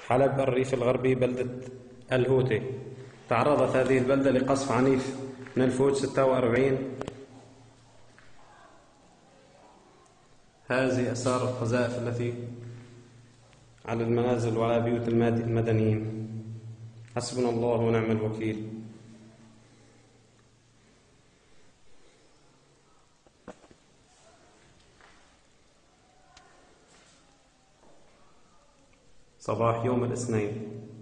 حلب الريف الغربي بلدة الهوتي. تعرضت هذه البلدة لقصف عنيف من الفوج 46. هذه آثار القذائف التي على المنازل وعلى بيوت المدنيين. حسبنا الله ونعم الوكيل. صباح يوم الاثنين.